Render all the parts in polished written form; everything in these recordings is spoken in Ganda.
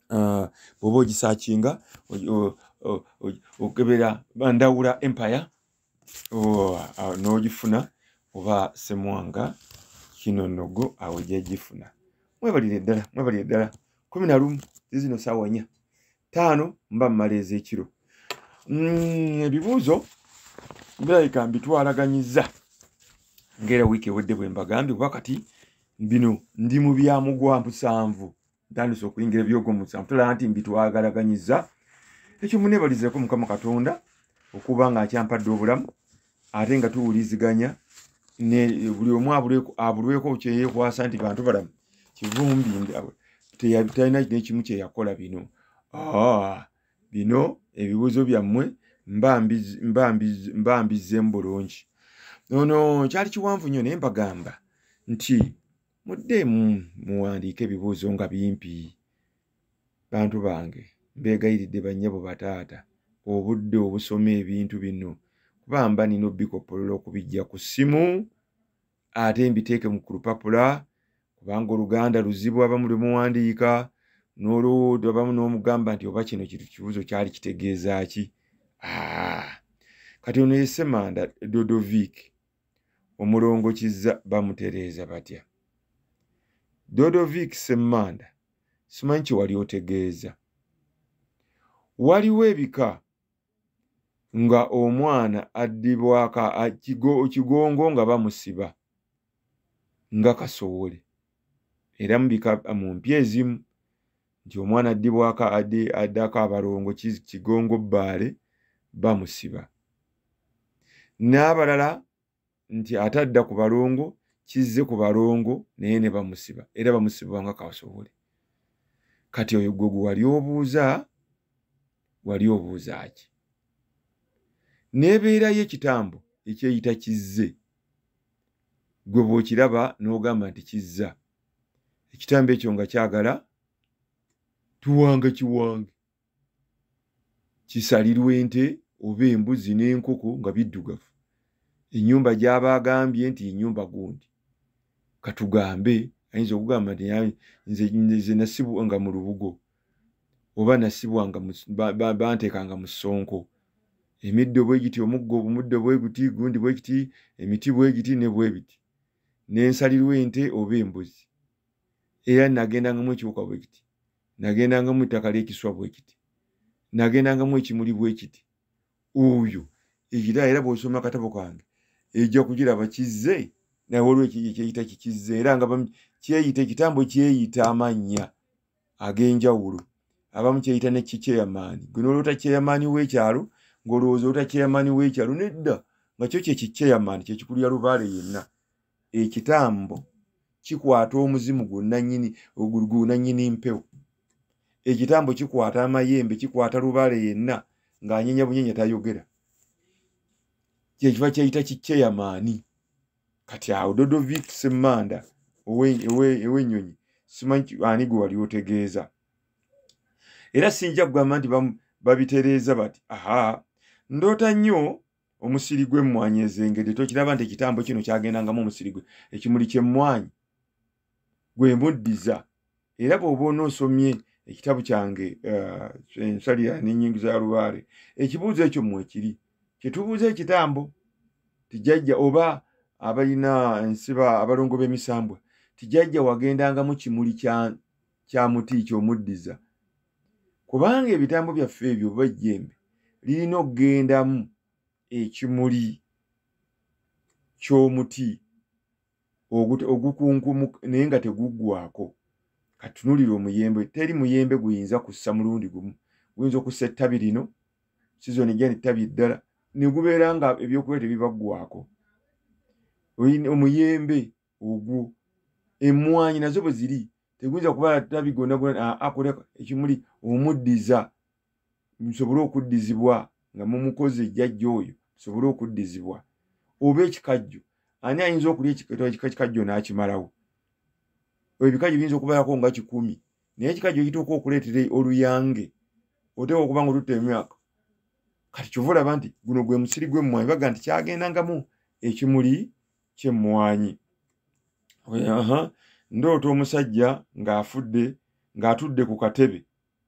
bw'oba ogisakinga okebera Bandawula Empire n'ogifuna oba Ssemwanga Ekinonoggo awo gyegifuna. Mwebalire ddala 11 zino ssaawa 4 5 mba mmala ez'ekiro. Ebibuuzo birabika mbitwalaganyizza ng'era wiiki ewedde bwe mbagambye kuba kati bino ndi mu byamugwa 7 ntandise okuyingira ebyogo 7 tulaba nti mbitwagalaganyizza. Ekyo muneebalizeeko Mukama Katonda okuba nga akyampadde obulamu ate nga tuwuliziganya ne buli omu abulweko kyeyeekwasa nti Bantubalamu kivumbi talina n'ekimu kye yakola bino. Bino ebibuuzo byammwe mba mbizzemu bulungi. Ono kyali kiwanvu nnyo naye mbagamba nti muddeemu muwandiike ebibuuzo nga bimpi. Bantu bange mbeegayiridde bannyabo bataata obudde obusoma ebintu bino kuba mba nina obbikoppolola okubijja ku ssimu ate mbiteeke ku lupapula kubanga Oluganda luzibu abamu lwe muwandiika n'olwo abamu n'omugamba nti oba kino kibuuzo kyali kitegeeza ki. Kati ono ye Ssemanda Dodovic omulongo Kizza bamutereeza batya? Dodovic Ssemanda simanyi kye wali otegeeza. Waliwo ebika nga omwana addibwaka kigongo nga bamusiba nga kasoole era mu mpya ezimu nti omwana addibwaka addako abalongo kigongo Lubaale bamusiba, n'abalala nti atadda ku balongo kizze ku balongo naye ne bamusiba era bamusiba nga kasoole. Kati oyo gwe wali obuuza ki? N'ebeerayo ekitambo ekyeyita kizze gwe bw'okiraba n'ogamba nti kizza. Ekitambo ekyo nga kyagala kiwange kisalirwa ente oba embuzi n'enkoko nga biddugavu. Ennyumba gy'abaagambye nti ennyumba gundi katugambe ayinza okugamba nti nze nasibwanga mu lubugo oba nasibwanga banteekanga mu ssonko. Emiddo bwe giti omuddo bwe guti gundi bwe giti emiti bwe giti ne bwe biti n'ensalirwa ente oba embuzi era nagendangamu ekiwuka bwe kiti nagendangamu ettaka ly'ekiswa bwe kiti nagendangamu ekimuli bwe kiti. Oyo ekira era bw'osoma akatabo kange ejja kugiraba kizze nawe olwo ekyeyita kikizze era nga kyeyita ekitambo kyeyita amannya ag'enjawulo. Abamu kyeyita ne kikyeyamaani gwe n'olwota kyeyamaani w'ekyalo ng'olowooza ota kyeyamaani w'ekyalo nedda nga kyo kyeyamaani kye kikulu ya Lubaale yenna. Ekitambo kikwata omuzimu gunannyini mpewo. Ekitambo kikwata amayembe kikwata Lubaale yenna ng'anyenya bunyenya tayogera. Kyekiva kyeyita kikyeyamaani. Kati awo Dodovic Ssemanda ow'ennyonyi simanyi ani gwe wali otegeeza. Era sinja kugamba nti babitereeza bati ndoota nnyo omusiri gw'emmwanyi ezengedde. Tokiraba nti ekitambo kino kyagendangamu omusiri gwe ekimuli ky'emmwanyi gwe muddiza. Era bw'oba onoosomye ekitabu kyange ensalira n'ennyingiza ya Lubaale ekibuuzo ekyo mmwe kiri kyetubuuza ekitambo tijjajja oba abalina ensiba abalongo b'emisambwa tijjajja wagendangamu kimuli kya muti ky'omuddiza. Kubanga ebitambo byaffe ebyo oba ejjembe lirina okugendamu ekimuli ky'omuti ogukunkumu naye nga teguggwako. Katunulira omuyembe, teri muyembe guyinza kussa mulundi gumu. Guyinza okussa ettabi lino sizoni gya ettabi eddala ne gubeera nga ebyokulya tebibaggwako. Omuyembe ogwo emmwanyi nazo bwe ziri teguyinza kuba ttabi gonna akoleka ekimuli omuddiza musobole okuddizibwa nga mumukozi ejjajja oyo musobole okuddizibwa. Oba ekikajjo ani ayinza okulya ekikajjo n'akimalawo? Ebikajjo biyinza okubalako nga 10 naye ekikajjo kituuka okuleetera oluyange oteeka okuba nga otutta emyaka. Kati kyova olaba nti guno gwe musiri gw'emmwanyi baga nti kyagendangamu ekimuli ky'emmwanyi. Ndoota omusajja ng'atudde ku katebe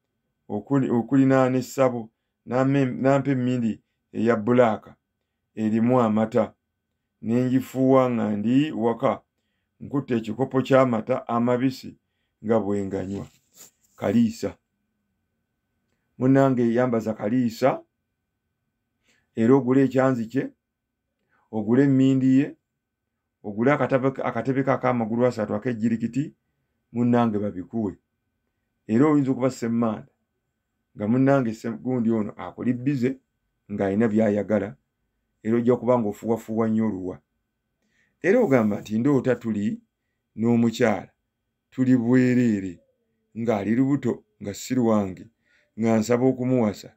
okulinaana essabo nampa emmindi eya bbulaaka erimu amata ne ngifuuwa nga ndi waka nkutte ekikopo ky'amata amabisi nga bwe nganywa. Kaliisa munnange yambaza kaliisa, era ogule ekyanzi kye, ogule emmindi ye, ogule akatebe k'amagulu 3 ak'ejjirikiti, munnange babikuwe. Era oyinza okuba semmanda nga munnange gundi ono akuli bbize ng'alina by'ayagala, era ojja kuba ng'ofuwafuwa nnyo oluwa. Era ogamba nti ndoota tuli n'omukyala tuli bwereere ng'ali lubuto nga si lwange nga nsaba okumuwasa.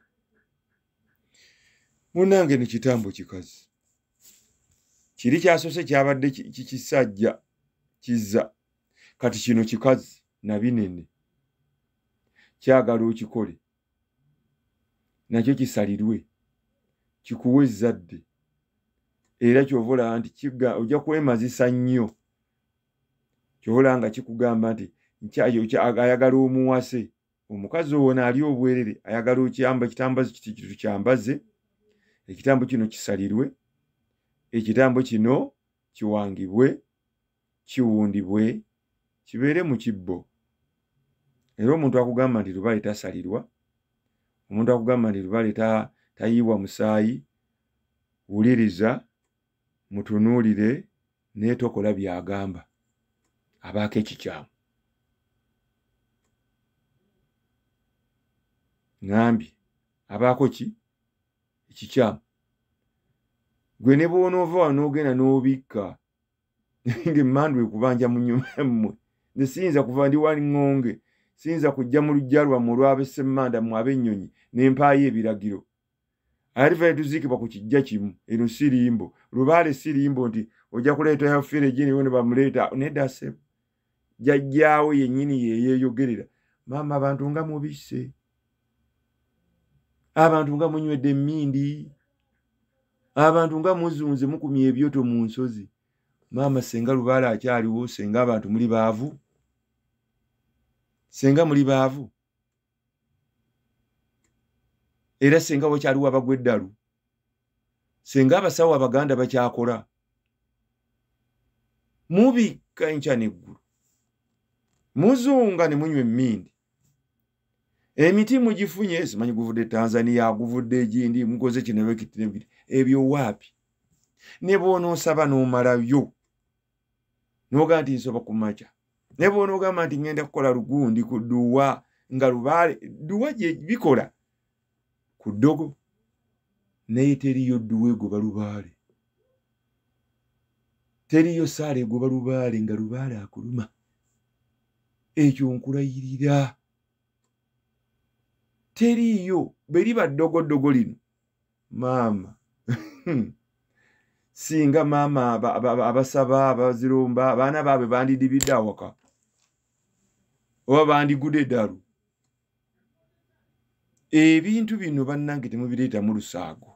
Munnange ne kitambo kikazi. Kiri kyasose kyabadde kisajja kizza, kati kino kikazi na binene. Kyagala okikole nakyo kisalirwe kikuwe ezzadde, era ky'ovola nti ojja kwemazisa nnyo. Ky'ovola nga kikugamba nti ayagala omuwase. Omukazi ono ali obwerere ayagala okyamba kitambazi kiti kyambaze, ekitambo kino kisalirwe, ekitambo kino kiwangibwe, kiwundibwe, kibeere mu kibbo. Era omuntu akugamba nti Lubaale tasalirwa, omuntu akugamba nti Lubaale tayiibwa musaayi, wuliriza, mutunuulire, naye tokola by'agamba. Abaako ekikyamu. Ngambye abaako ki? Ekikyamu. Gwe ne bw'onoova wano n'ogenda n'obikka ng'emmandu ekubanja mu nnyumba yammwe. Nze siyinza kuva ndi wali ŋŋonge, siyinza kujja mu luggya lwammwe olw'abessemanda mmwe ab'ennyonyi ne mpaayo ebiragiro. Aliva ne tuziikibwa ku kijja kimu, eno si limbo. Lubaale si limbo nti ojja kuleeta yaffire egini ne bamuleeta. Nedda ssebo. Jjajjaawe yennyini yeeyogerera. Maama abantu nga mubisse. Abantu nga munywedde emmindi. Abantu nga muzunze mukumye ebyoto mu nsozi. Maama senga Lubaale akyaliwo, senga abantu muli baavu. Senga muli baavu. Era senga wakyaliwo abagwa eddalu. Senga abasawo Abaganda bakyakola. Mubikka enkya n'eggulu. Muzunga ne munywa emmindi. Emiti mugifunye, simanyi guvudde Tanzania, guvudde egindi, mukoze kino ekiti. Ebyo waapi? Ne bw'onoosaba n'omalayo. N'ogamba nti nsoba ku makya. Ne bw'onoogamba nti ngenda kukola lugundi ku dduwa, nga Lubaale dduwa gye bikola ku ddogo. Naye teriyo dduwa egoba Lubaale. Teriyo saala egoba Lubaale nga Lubaale akuluma. Ekyo nkulayirira. Teriyo beriba ddogoddogo lino. Maama. Singa maama abasaba abaziromba abaana baabwe bandidibidde awaka. Oba bandigudde eddalu. Ebintu bino bannange temubireeta mu lusaago.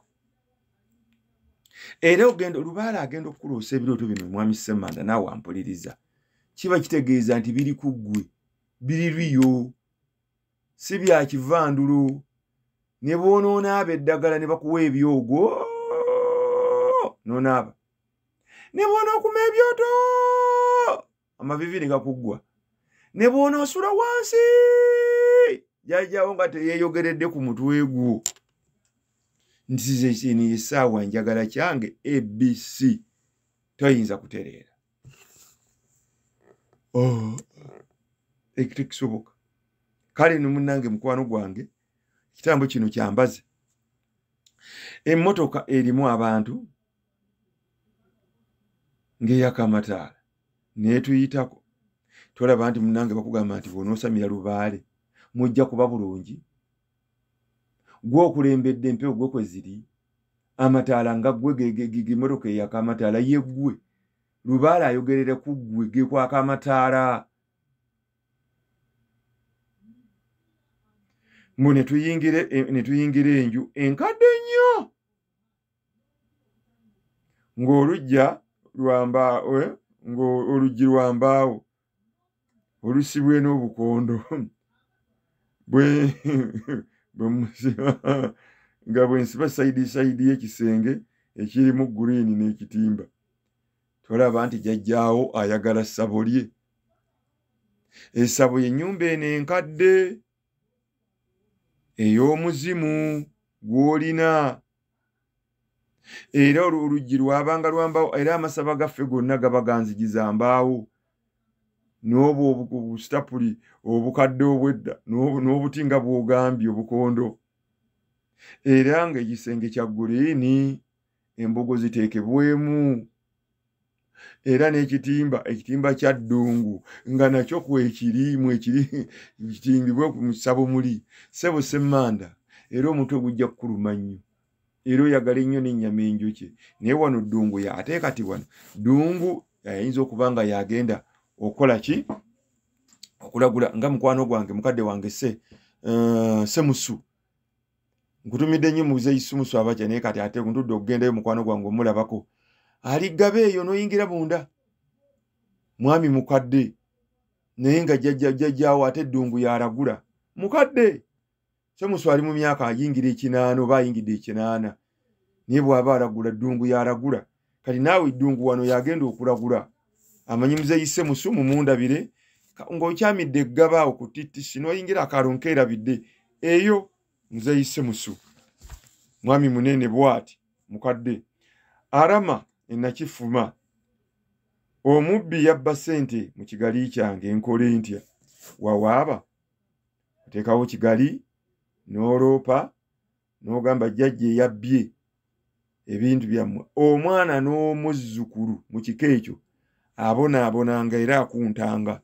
Era ogenda Lubaale agenda okukuloosa ebirooto bino mwami Ssemanda naawe ampuliriza. Kiba kitegeeza nti biri ku ggwe, biri lwiyo, si bya kivandulo. Ne bw'onoonaaba eddagala ne bakuwa ebyogo, n'onaaba. Ne bw'onookuma ebyoto, amavivi ne gakuggwa. Ne bw'onoosula wansi, jjajjaawo nga teyeeyogeredde ku mutwe gwo. Nti zino essaawa njagala kyange ABC. Toyinza kutereera. Tekisoboka. Kale no munnange mukwano gwange, ekitambo kino kyambaze. Emmotoka erimu abantu ng'eyaka amataala. Naye tuyitako. Tolaba nti munnange bakugamba nti bw'onoosamira Lubaale mujja kuba bulungi. Gwe okulembedde empewo gwe kwe ziri. Amataala nga ggwe emmotoka eyaka amataala ye ggwe. Lubaale ayogerera ku ggwe ge kwaka amataala. Mbu ne tuyingira enju enkadde nnyo. Ng'oluggi lwa mbaawo olusibwe n'obukondo. bwe nga bwensiba sayidi y'ekisenge ekirimu green n'ekitimba tolaba nti jjajjaawo ayagala ssabo lye. Essabo y'ennyumba eno enkadde ey'omuzimu gw'olina, era oluggi lwabanga lwambaawo, era amasaba gaffe gonna gaba ganzigiza mbaawo, n'obwo obusitapuli obukadde obwedda n'obuti nga bw'ogambye obukondo, era ng'ekisenge kya guliini, embogo ziteekebwemu, era ekitimba kya ddungu nga nakyo kwekirimu kitimbibwe ku ssabo muli. Ssebo semmanda, era omutwe gujja kukuluma nnyo, era oyagala ennyo n'ennyama enjokye. Naye wano ddungu ate kati wano ddungu ayinza okuba nga yagenda okukola ki? Okulagula nga mukwano gwange mukadde wange Semusu. Nkutumidde nnyo muzeeyi Semusu abatya, naye kati ate ntudde okugendayo mukwano gwange omulabako. Aligaba eyo n'oyingira munda. Mwami mukadde, naye nga jjajjaawo ate ddungu yalagula. Mukadde Semusu ali mu myaka ayingira 80 oba ayingidde 80, naye bw'aba alagula ddungu yalagula. Kati naawe ddungu wano yagenda okulagula. Amanyi muzeeyi Semusu mumundabire ng'okyamidde eggaba ku TTC n'oyingira akaalo nkeerabidde eyo muzeeyi Semusu. Mwami munene bw'ati mukadde. Arama enakifuma. Omubbi yabba ssente mu kigali kyange enkole ntya? Wawaaba oteekawo kigali n'oloopa n'ogamba jjajja eyabbye ebintu byammwe, omwana n'omuzzukulu mu kiko ekyo abonaabonanga era akuntanga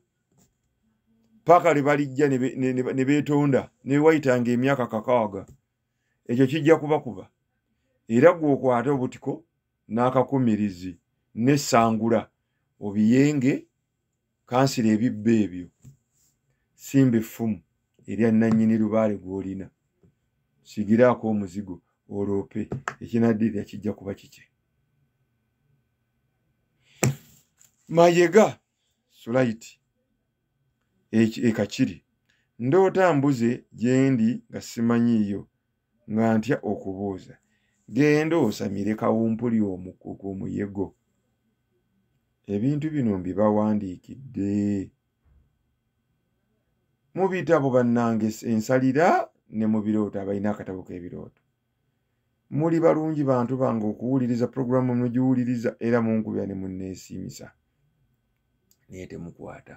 paka lwe balijja ne beetonda ne wayitanga emyaka 6. Ekyo kijja kubakuba, era gw'okwata obutiko n'akakumirizi n'essangula obiyenge kansira ebibba ebyo. Simba effumu erya nannyini Lubaale gw'olina, sigiraako omuzigo oloope, ekinaddirira kijja kuba kiki? Mayega Sulaiti ekakiri. Ndoota mbuze gyendi nga simanyiiyo nga ntya okubuuza. Genda osamire kawumpuli omukugu omuyego. Ebintu bino mbibawandiikidde mu bitabo bannange ensalira ne mu birooto abalina akatabo k'ebirooto. Muli balungi bantu bange okuwuliriza puroguramu mugiwuliriza era munkubya ne munneesiimisa. Naye temukwata.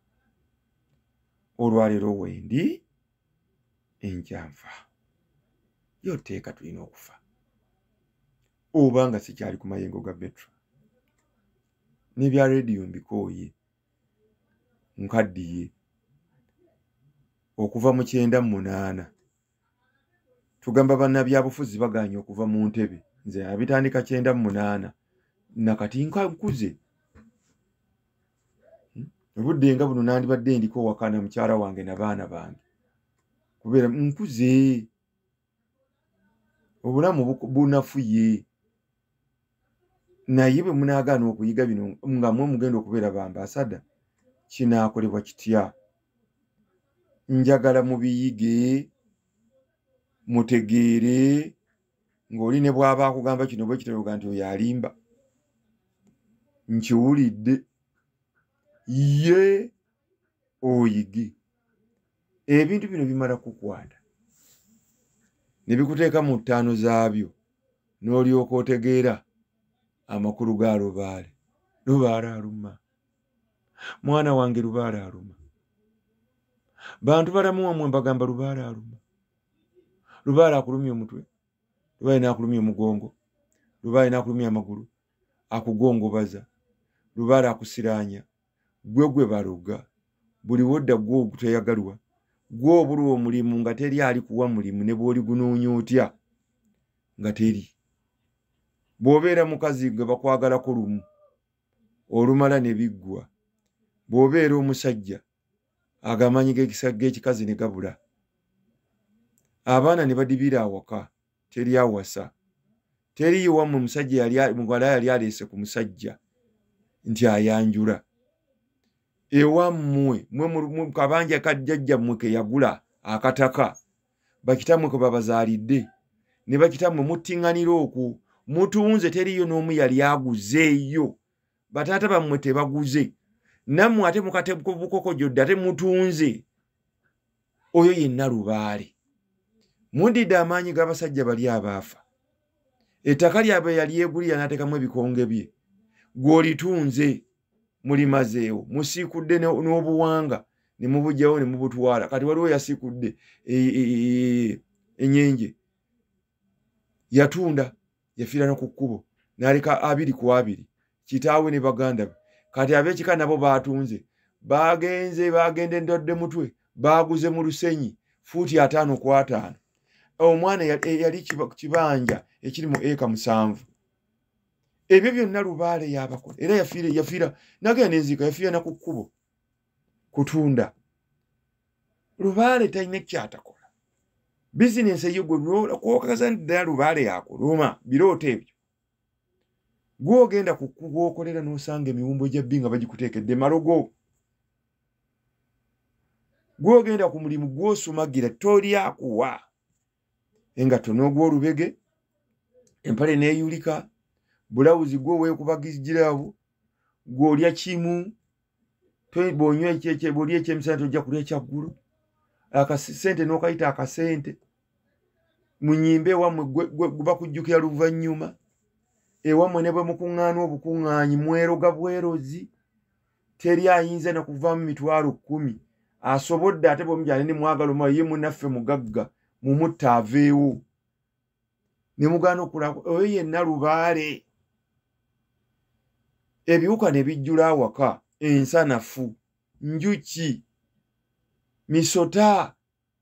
Olwaleero wendi enkyanfa. Yo teeka tulina okufa. Oba nga sikyali ku mayengo ga Betro. N'ebya rediyo mbikooye. Nkaddiye. Okuva mu 98. Tugamba bannabyabufuzi baganye okuva mu ntebe. Nze abitandika 98. Nakati nkuze. Obudde nga buno nandibadde ndiko wakana mukyala wange n'abaana bange. Kubeera nkuze. Obulamu bunafuye. Naye bwe munaagaana okuyiga bino nga mwe mugenda okubeera bambasada, kinaakolebwa kitya? Njagala mubiyige, mutegeere, ng'oli ne bw'aba akugamba kino bwe kiteroga nti oyo alimba. Nkiwulidde. Ye oyige. Ebintu bino bimala kukwata. Ne bikuteeka mu ttaano zaabyo, n'olyoka otegeera amakulu ga Lubaale. Lubaale aluma. Mwana wange Lubaale aluma. Bantu balamu wamwe mbagamba Lubaale aluma. Lubaale akulumya omutwe. Lubaale n'akulumya omugongo. Lubaale n'akulumya amagulu. Akugongobaza. Lubaale akusiraanya. Gwe baluga. Buli wodda gwe oguteyagalwa. Gwe obulwa omulimu nga teri ali kuwa mulimu ne bw'oli gunoonya otya nga teri. Bw'obeera mukazi gwe bakwagalako lumu, olumala ne biggwa. Bw'obeera omusajja, agamanyi g'ekikazi ne gabula. Abaana ne badibira awaka, teri awasa. Teri wammwe musajja mugala yali aleese ku musajja nti ayanjula. Ewammwe mwe kabanja kajjajja mmwe ke yagula akataka bakitamwe ko babazaalidde ne bakitamwe muttiŋŋanira okwo mutunze teriyo n'omu yali aguzeeyo bataata bammwe tebaguze nammwe ate mukate bukokojjodde ate mutunze oyo yenna Lubaale mundidde amaanyi g'abasajja bali abaafa ettaka lyabwe yali yeegulira n'ateekamu ebikonge bye gw'olitunze mulimazeewo musiikudde n'obuwanga ne mubujjawo ne mubutwala kati waliwo yasiikudde enyenje yatunda yafiira no ku kkubo n'aleka 2 kitaawe ne baganda be kati ab'ekika nabo baatunze bagende ndodde mutwe baaguze mu lusenyi fuuti 5 ku 5 omwana yali kibanja ekiri mu eka 7 ebyo byonna Lubaale yabakola era yafiira nagenda nenzika yafiira na ku kkubo kutunda Lubaale talina kyatakola bizinesi eyo gwe kwokakaza ddala Lubaale yakuluma birooto ebyo gwogenda ku kkubo okolera n'osanga emiwumbo gya bbi nga bagikuteekedde malogo gwogenda ku mulimu gw'osumagira toli akuwa engatto n'ogw'olubege empale neeyulika bulawuzi gwo weekubagirawo gw'olya kimu bw'onywa bw'olya ekyemisana tojja kulya kyaggulu akasente n'okayita akasente mu nnyimba ewammwe bakujjukira luvannyuma ewammwe ne bwe mukuŋŋaana obukuŋŋaanyi mweroga bwerozi teri ayinza nakuvaamu 10,000 asobodde ate bwemujyana ne mwagala omuwa ye munnaffe mugagga mumutta aveewo ne mugaana okulaba oyo yenna Lubaale ebiwuka ne bijjula awaka ensanafu njuki misota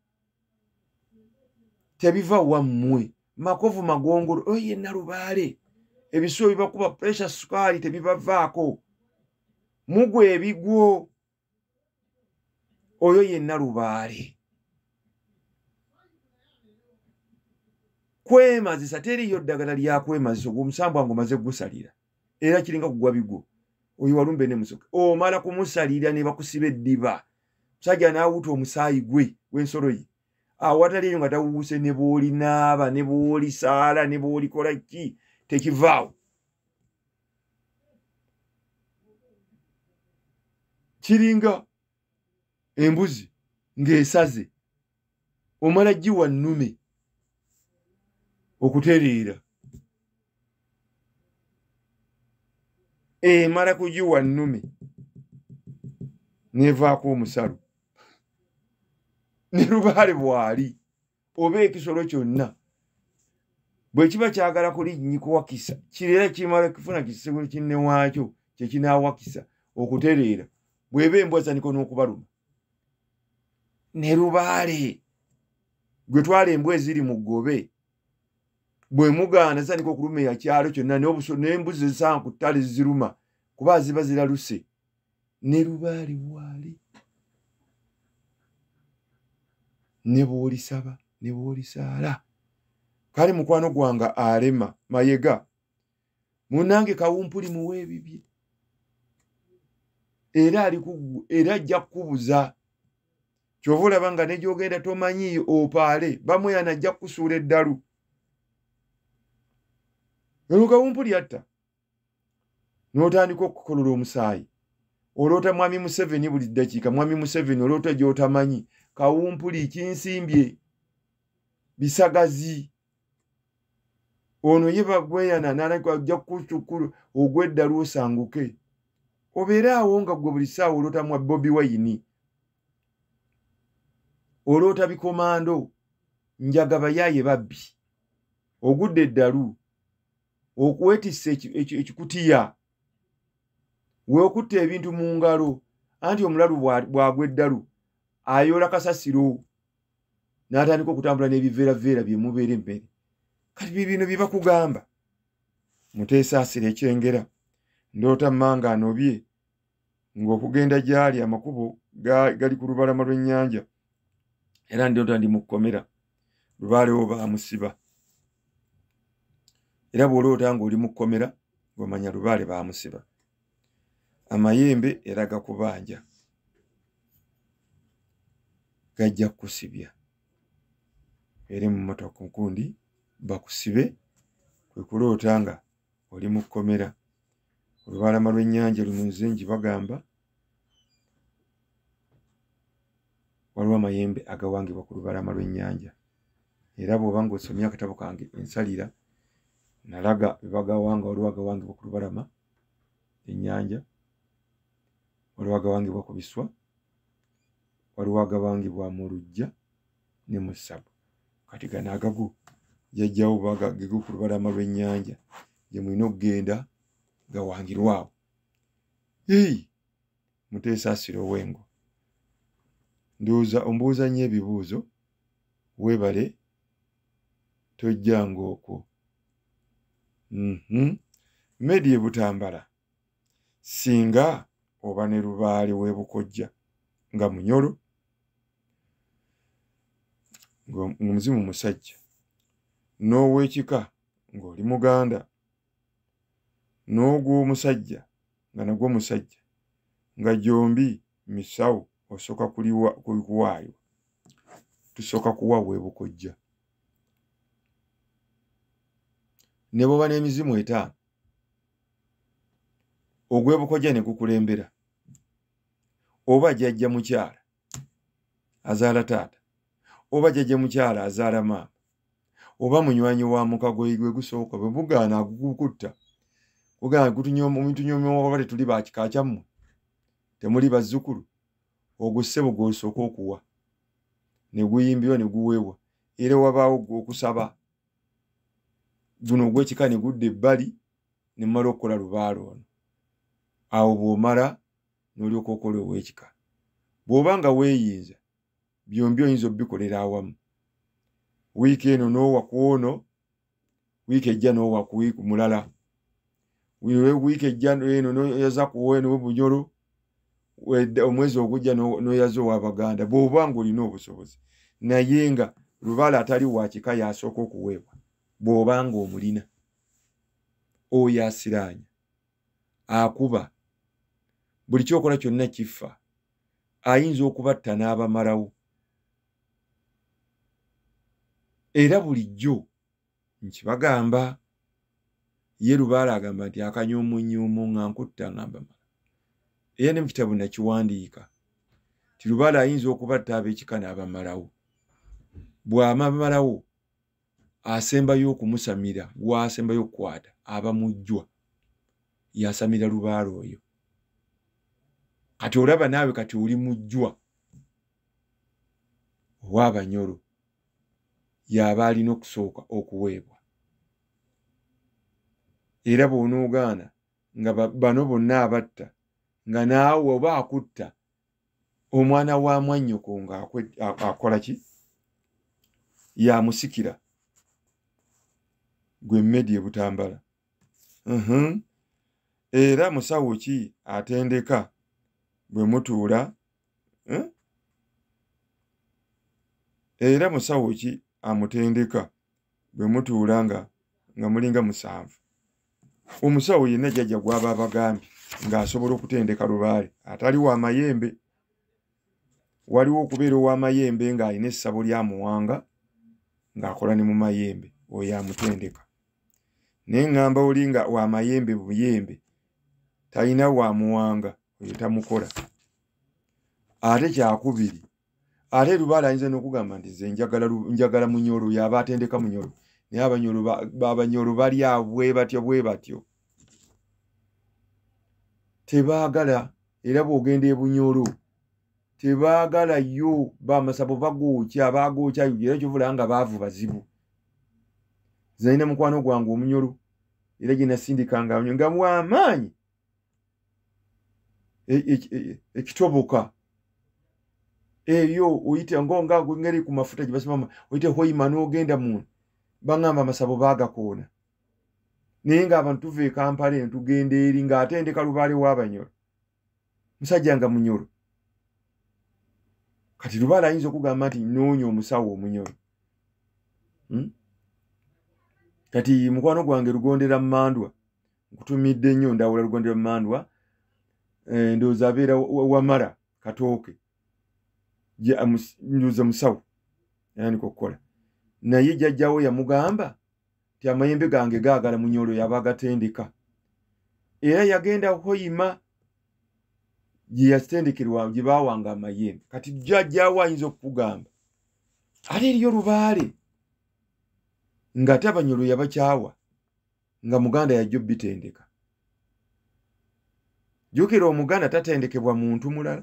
tebiva wammwe makovu magongolo oyo yenna Lubaale ebisuwa bibakuba pressure sukaali tebibavaako mugwe ebigwo oyo yenna Lubaale kwemazisa teriyo ddagala lyakwemazisa ogw'omusambu wange omaze gusalira era kiringa kugwa bigwo oyo walumbe ne musoke omala kumusalira ne bakusiba eddiba musajja n'awuta omusaayi gwe w'ensolo ye awatali eyo nga tawuuse ne bw'olinaaba ne bw'olisaala ne bw'olikola ki tekivaawo kiringa embuzi ng'esaze omala giwa nnume okutereera emala kugiwa nnume nevaako omusalo ne Lubaale bw'ali oba ekisolo kyonna bwe kiba kyagala kuwakisa kireera kimala kufuna kisibu kinne waakyo kye kinaawakisa okutereera bw'eba embwa zaniko n'okubaluma ne Lubaale gwe twala embwa eziri mu ggobe bwe mugaana zanika okuluma eyakyalo kyonna n'embuzi zisanga ku ttale ziruma kuba ziba ziraluse ne Lubaale bw'ali ne bw'olisaba ne bw'olisaala kale mukwano gwange alema mayega munnange kawumpuli muwe ebibye era ajja kukubuza kyova olaba nga ne gy'ogenda tomanyiyo opaale bamweyana ajja kukusuula eddalu eno kawumpuli atta n'otandika okukolola omusaayi oloota mwami Museveni buli ddakiika mwami Museveni oloota gy'otamanyi kawumpuli kinsimbye bisagazi ono ye bagweyana n'alaka ajja kukusukkulu ogw'eddalu osanguke obeere awo nga gwe buli ssaawa oloota mwa Bobi Wine oloota bikomando njaga bayaaye babbi ogudde eddalu okuwetissa ekikutiya weokutta ebintu mu ngalo anti omulalu bwagwa eddalu ayoola kasasiro n'atandika okutambula n'ebiveeraveera bye mubeera emmere kati bibino bye bakugamba muteesaasira ekyengera ndoota mmanga anobye ng'okugenda gy'ali amakubo gali ku lubalama lw'ennyanja era ndoota ndi mu kkomera Lubaale wo baamusiba era bw'oloota ng'oli mu kkomera ng'omanya Lubaale baamusiba amayembe era gakubanja gajja kusibya eri mu motoka nkundi bakusibe kwe kuloota nga oli mu kkomera olubalama lw'ennyanja luno nze bagamba waliwo amayembe agawangibwa ku lubalama lw'ennyanja era bw'oba ng'osomye akatabo kange ensalira nalaga bebagawanga waliwo agawangibwa ku lubalama ennyanja waliwo agawangibwa ku biswa waliwo agawangibwa mu luggya ne mu ssabu kati gano agago jajjawo bagagego ku lubalama lw'ennyanja gye mulina okugenda gawangirwawo Muteesa Asira Ow'Engo ndowooza ombuuza nnyo ebibuuzo weebale tojjanga okwo Media Butambala singa oba ne Lubaale w'e Bukojja nga Munyoro ng'omuzimu musajja n'ow'ekika ng'oli Muganda n'ogw'omusajja nga nagwo musajja nga gyombi misawo osooka kuwaayo tusooka kuwa w'e Bukojja ne bw'oba n'emizimu etaano ogw'e Bukojja ne gukulembera oba jjajja mukyala azaala taata oba jjajja mukyala azaala maama oba munywanyi wa mukago gwe gusooka bwe bugaana agukutta kugaana gutunyooma oba tetuli ba kika kyammwe temuli bazzukulu ogwo ssebo gw'osooka okuwa ne guyimbirwa ne guweebwa era wabaawo okusaba guno ogw'ekika ne gudda ebbali ne mmala okukola Lubaale ono awo bw'omala n'olyoka okola ow'ekika bw'oba nga weeyinza byombi oyinza obbikolera awamu wiiki eno n'owa ku ono wiiki ejja n'owa ku wiiki mulala wiiki ejja eno n'oyaza ku eno Bunyoro omwezi ogujja n'oyaza ow'Abaganda bw'oba ng'olina obusobozi naye nga Lubaale atali wa kika y'asooka okuweebwa bw'oba ng'omulina oyo asiraanya akuba buli kyokola kyonna kifa ayinza okubatta n'abamalawo era bulijjo nkibagamba ye Lubaale agamba nti akanyoomonyooma nga nkutta ngamba mala era ne mu kitabu nakiwandiika ti Lubaale ayinza okubatta ab'ekika n'abamalawo bw'amamalawo asembayo okumusamira gw'asembayo okukwata aba mujjwa yasamira Lubaale oyo kati olaba naawe kati oli mujjwa ow'Abanyoro y'aba alina okusooka okuweebwa era bw'onoogaana nga bano bonna abatta nga naawe oba akutta omwana wa mwannyoko ng'akola ki yamusikira gwe Media Butambala era musawo ki atendeka bwe mutuula era musawo ki amutendeka bwe mutuula nga mulinga 7 omusawo yenna jjajja gw'aba abagambye ng'asobola okutendeka Lubaale atali wa mayembe waliwo okubeera ow'amayembe ng'alina essabo lya muwanga ng'akola ne mu mayembe oyo amutendeka naye ŋŋamba oli nga wa mayembe buyembe talina wa muwanga oyo tamukola ate kyakubiri ate Lubaale ayinza n'okugamba nti nze njagala Munyoro y'aba atendeka Munyoro naye Abanyoro bali bwe batyo tebaagala era bw'ogenda e Bunyoro tebaagala yo bamasabo bagookya era kyovula nga baavu bazibu nze nalina mukwano gwange Omunyoro era gye nasindikanga nga w'amaanyi ekitoboka eyo oyita ngonga ngeri ku mafuta gye basima oyita hoima n'ogenda muno bangamba amasabo baagakoona naye ng'abantu tuva e Kampala ntugenda eri ng'atendeka Lubaale w'Abanyoro musajja nga Munyoro kati Lubaale ayinza okugamba nti noonya omusawo Omunyoro kati mukwano gwange Lugondera Mmandwa nkutumidde nnyo ndawula Lugondera Mmandwa ndowooza abeera Wamala Katooke nduza musawo yani kokola naye jajjawo yamugamba ti amayembe gange gaagala munyolo yabagatendeka era yagenda hoyima gye yatendekerwa gye baawanga amayembe kati jajjawo ayinza okugamba ate eriyo Lubaale nga tabanyolo yabakyawa nga muganda yajjo bitendeka jukira omuganda tatendekebwa muntu mulala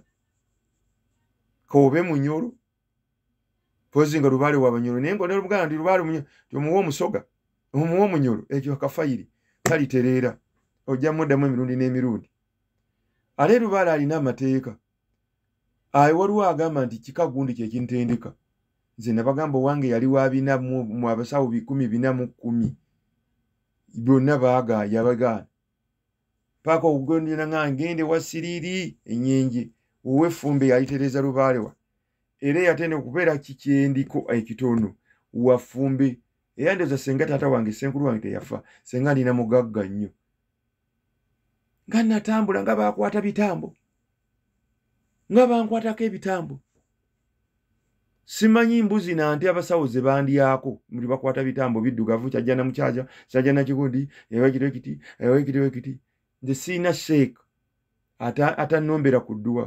kobe munyolo pozi nga Lubaale wabanyolo nengo ne Luganda ndi Lubaale munyolo tumuwo omusoga omuwo munyolo ekyo akafayiri kali terera ojja muddamu emirundi n'emirundi ale Lubaale alina amateeka ayi waliwo agamba nti kikagundi kye kintendeka nze nabagamba wange yali wabina mu abasawo 110 bonna baaga yabagana paka ogondina ngende wasiriri enyenje uwefumbe yayitereza Lubaale wa era yatende okubeera kikyendiko ekitono wafumbe era ndoza senga tata wange senkulu wange yafa senga ndina mugagga nnyo nga natambula nga bakwata bitambo nga bankwatako ebitambo simanyi mbuzi nanti abasawo ze bandyako muri bakwata bitambo biddugavu kyajjana mukyaja kyajjana kigundi ewekiti nze siina sheek ata nombera kuddua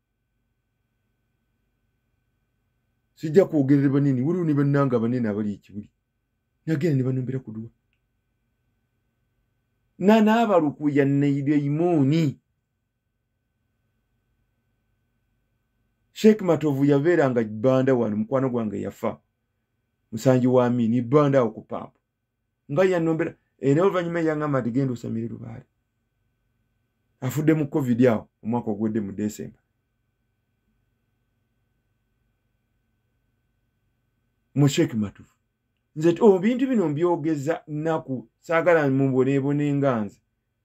sijja kwogerera banini wuluni bannanga banene abali ekibuli nagenda ne banombera kuddua n'abalukuya neimuni Sheikh Matovu yabeeranga banda wano mukwano gwange yafa musanji wa Amini banda okupapa nga yanombera era oluvannyuma yangamba nti genda osamire Lubaale afudde mu covid awo omwaka ogwedde mu December mu Sheikh Matovu nze bintu bino mbyogeza naku saagala muboneebone nganze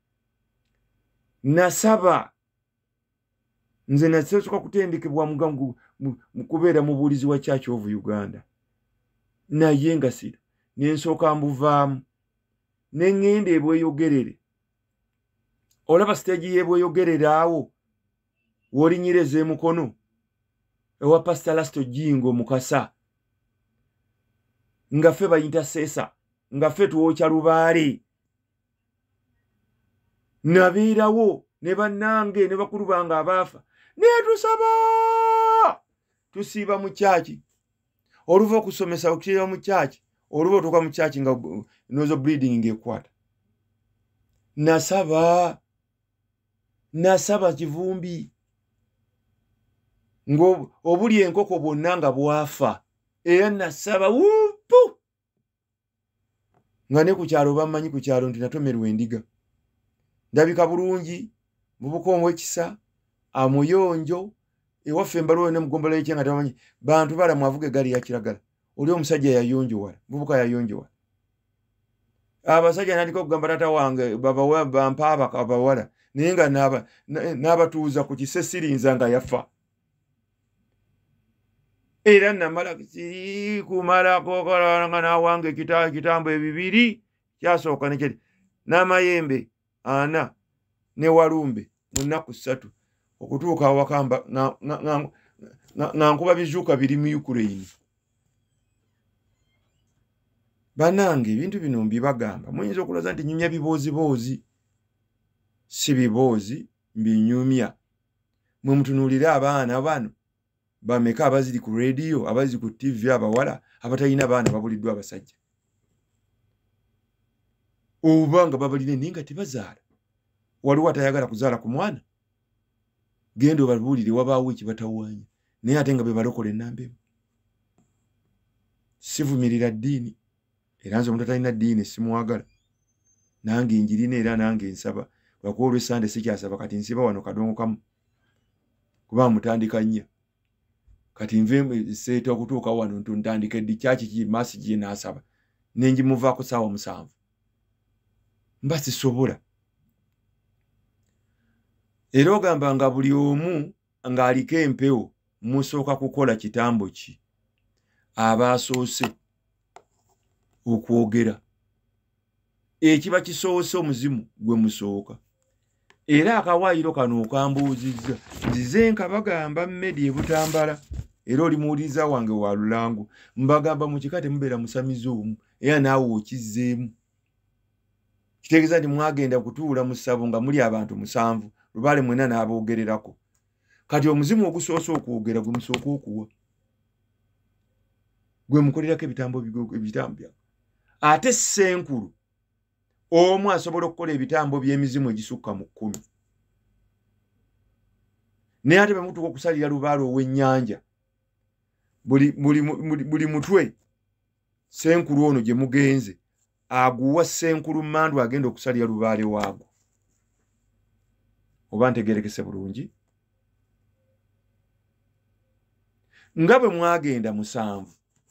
nasaba nze nasoka kutendekebwa mugangu kubeera mubuulizi wa Church of Uganda naye ngasira nensooka mbuvaamu nengenda ebweyogerere olaba stage y'ebweyogerere awo wolinyereza emukono ewa Pastor Lasto Jingo Mukasa nga ffe bayintasesa nga ffe tuwokya Lubaale nabeerawo ne bannange ne bakulu bange abaafa netusaba tusiiba mu kyaki oluva okusomesa okukiira mu kyaki oluva otuuka mu kyaki nga nozo bleeding ng'ekwata nasaba kivumbi obuli enkoko bwonna nga bwafa era nasaba wupu nga ne ku kyalo bamanyi ku kyalo nti natomerwa endiga ndabika bulungi mubukongo ekisa amuyonjo ewaffe mbalwo ne mugombolo y'ekyenga tamanyi bantu bala mwavuge gali ya kiragala oli omusajja yayonjo wala bubuka yayonjo wala abasajja nandika okugamba tata wange baba bampaba kabawala naye nga n'abatuuza ku kisesirinza nga yafa era namala kumala kokolanga nawange kitambo ebibiri kyasooka nekyeri n'amayembe 4 ne walumbe mu nnaku 3 okutuuka awakamba nga nkuba bizuuka biri mu Ukraine banange ebintu bino mbibagamba muyinza okuloza nti nyumya biboozi si biboozi mbinyumya mwe mutunuulire abaana bano bameka abaziri ku radio abaziri ku TV abawala abatalina baana babuliddwa abasajja obanga babalina ninga tebazaala waliwo atayagala kuzaala ku mwana gendo babuulire wabaawo ekibatawaanya naye ate nga be balokole ennambemu sivumirira ddiini era nze omuntu atalina ddiini simuwagala nange njirina era nange nsaba lwakuba olw'esande sikyasaba kati nsiba wano kadongo kamu kuba mutandika nnya kati nve seeta okutuuka wano ntandika eddi kyaki kimasi gye naasaba nenjimuvaako saawa 7 mba sisobola era ogamba nga buli omu ng'aliko empewo musooka kukola kitambo ki abaasoose okwogera ekiba kisoose omuzimu gwe musooka era akawaayiro kano okambuuzizza nzize nkabagamba mmedi ebutambala era oli muwuliriza wange wa Lulango mbagamba mu kika temubeera musamizo omu era naawe okizzeemu kitegeeza nti mwagenda kutuula mu ssabo nga muli abantu 7 Lubaale mwena n'aboogererako kati omuzimu ogusoose okwogera gwe musooka okuwa gwe mukolerako ebitambo bya ate Ssenkulu omu asobola okukola ebitambo by'emizimu egisukka mu 10 naye ate bemutuuka okusalira Lubaale ow'ennyanja buli mutwe Ssenkulu ono gye mugenze aguwa Ssenkulu Mmandu agenda okusalira Lubaale waago oba ntegerekese bulungi nga bwe mwagenda 7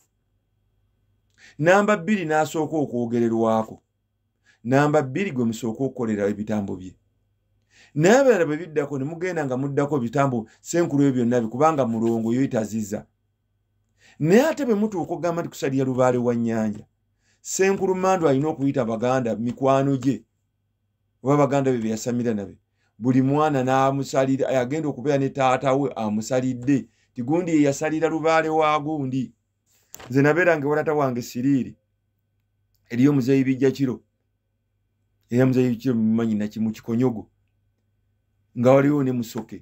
namba 2 n'asooka okwogererwako namba 2 gwe musooka okukolera ebitambo bye naye abalala bwe biddako ne mugenda nga muddako bitambo Ssenkulu ebyo byonna kubanga mulongo yo etaziza naye ate bwe mutuuka okugamba nti kusalira Lubaale wa nnyanja Ssenkulu Mmandu alina okuyita baganda mikwano gye oba baganda be yasamira nabe buli mwana n'amusalira agenda okubeera ne taata we amusalidde tigundi ye yasalira Lubaale wa gundi nze nabeera ngewalata wange Siriiri eriyo muzeeyi bijja kiro era muzeeyi kiro mumanyi nakimu Kikonyogo nga waliwo ne Musoke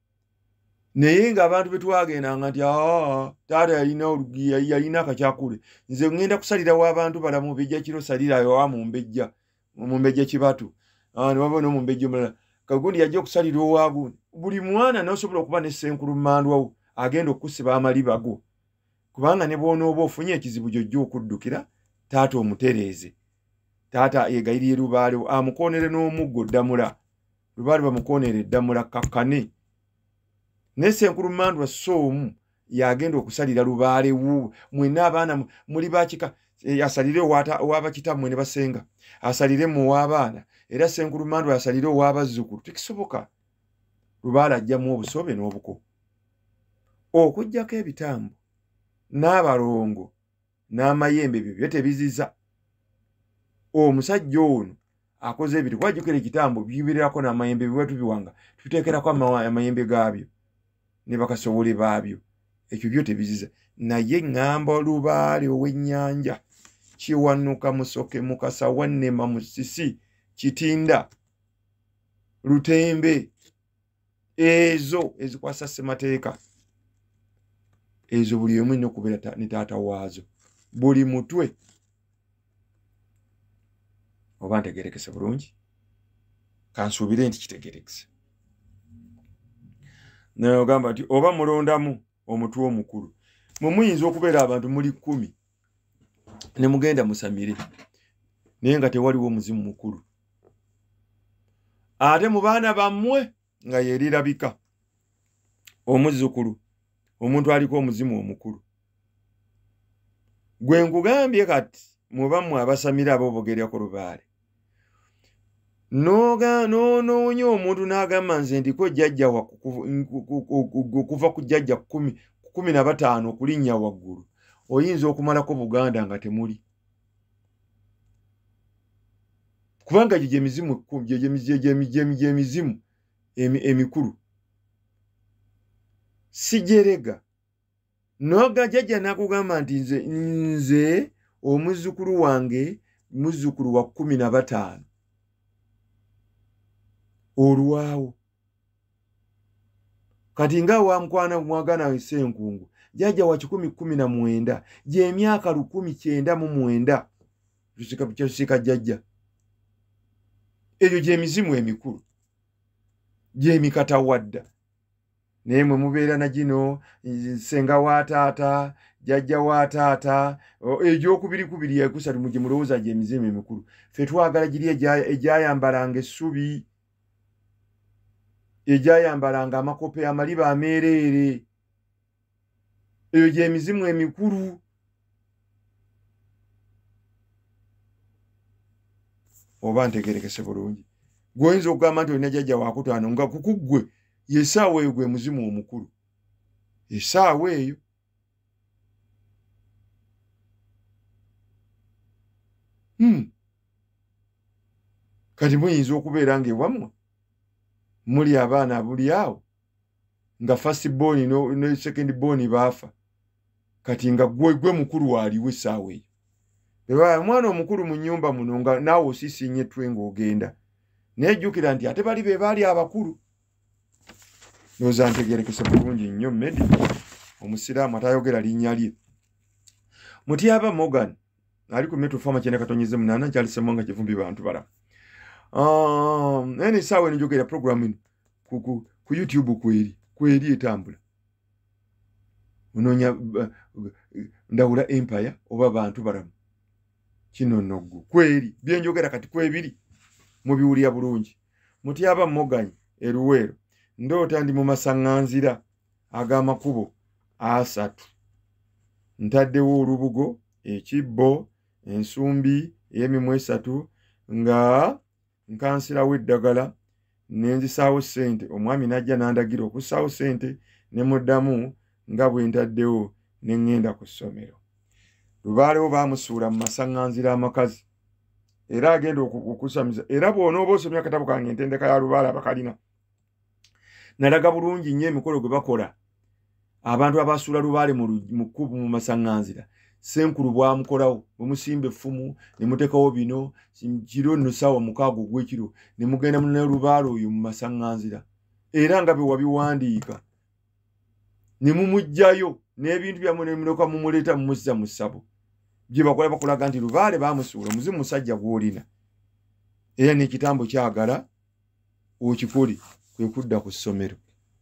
naye ng'abantu betwagendanga nti taata yalina akakyakule nze ngenda kusalira w'abantu balamu bijja kiro salirayo wa mumbejja Kibatu wabona mumbejja omulala kagundi yajja okusalira owagundi buli mwana n'osobola okuba ne Ssenkulu Mmandwawo agenda okusiba amaliba go kubanga ne bw'onooba ofunye ekizibu gy'ojja okuddukira taata omutereeze taata yegayiriye Lubaale amukoonere n'omuggo Ddamula Lubaale bamukoonere Ddamula kakkane ne Ssenkulu Mmandwa Ssoomu yagenda okusalira Lubaale mwenna abaana muli bakika asalire ow'abakitammwe ne basenga asalire mu w'abaana era Ssenkulu Mmandwa asalire ow'abazzukulu tekisoboka Lubaale ajjamu obusobe n'obuko okuggyako ebitambo n'abalongo n'amayembe byo tebiziza omusajja ono akoze ebintu kwajjukira ekitambo bibererako n'amayembe bwe tubiwanga tuteekerako amayembe gaabyo ne bakasobole baabyo ekyo byo tebiziza naye ŋŋamba Lubaale ow'ennyanja Kiwanuka Musoke Mukasa Wannema Musisi Kitinda Lutembe ezo ezikwasa ssemateeka ezo buli omu nnyo okubeera ne taata waazo buli mutwe oba ntegerekese bulungi kansuubire nti kitegerekese naye ogamba nti oba mulondamu omutwe omukulu mwe muyinza okubeera abantu muli 10 ne mugenda musamire naye nga tewaliwo omuzimu mukulu ate mu baana bammwe nga yeerirabika omuzzukulu omuntu aliko omuzimu omukulu gwe nkugambye kati mubammwe abasamira aboobogeryako Lubaale noonya omuntu n'agamba nze ndiko jjajja okuva ku jjajja 15 okulinnya waggulu oyinza okumalako Buganda nga temuli kubanga gye mizimu gy'emizimu emikulu sijerega noga jjajja n'akugamba nti nze omuzzukulu wange muzzukulu wa 15 olwawo kati nga wamukwana mwagana Ssenkungu jjajja wa 1019 gy'emyaka 1909 tusika jjajja ebyo gy'emizimu emikulu gy'emikatawadda naye mwe mubeera na gino ssenga wa taata jjajja wa taata egy'okubiri ekusatu mu gye mulowooza gy'emizimu emikulu ffe twagala giri egyayambalanga essubi egyayambalanga amakope amaliba ameereere eyo gy'emizimu emikulu oba ntegerekese bulungi gwoyinza okugamba nti olina jjajja wa 5 nga kukuggwe yesaawa eyo gwe muzimu omukulu esaawa eyo kati muyinza okubeera nga ewammwe muli abaana buli awo nga first born no second born baafa kati nga gwe mukulu waliwe saawe eyo mwana omukulu mu nnyumba muno nga naawe osisinye twengo ogenda nejjukira nti ate bali be baali abakulu noza ntegerekese bulungi nnyo Medi omusiraamu atayogera linnya lye Mutyaba Morgan ali ku Metro Farm kyenda katonyeze munana kyali semonga kivumbi bantu bara ene sawe njogera program ino ku YouTube kweri etambula unonya ndawula empire oba bantu baramu Ekinonoggo kweri byenjogera kati kwebiri mu biwulya bulungi Mutyaba Morgan eruwero ndoota ndi mu masaŋŋanzira ag'amakubo asatu ntaddewo olubugo ekibbo ensumbi ey'emimwa esatu nga nkansirawo eddagala nenzisaawo ssente omwami najja nandagira okusaawo ssente ne muddamu nga bwe ntaddewo ne ŋŋenda ku ssomero Lubaalewo baamusuula mu masaŋŋanzira amakazi era agenda okusamiza era bw'onooba osomya akatabo kange entendeka ya Lubaale abakalina nalaga bulungi nnyo emikolo gwe bakola abantu abasuula Lubaale mu masaŋŋanzira senkulu bwamukolawo bwemusimba effumu ne muteekawo bino kiro nno ssaawa 6 ogw'ekiro ne mugenda mu Lubaale oyo mu masaŋŋanzira era nga bwe wabiwandiika ne mumuggyayo n'ebintu byammwe ne muloka mumuleeta mumuzza mu ssabo bye bakola bakulaga nti Lubaale baamusuula omuzimu musajja gw'olina era n'ekitambo kyagala okikole kwe kudda ku ssomero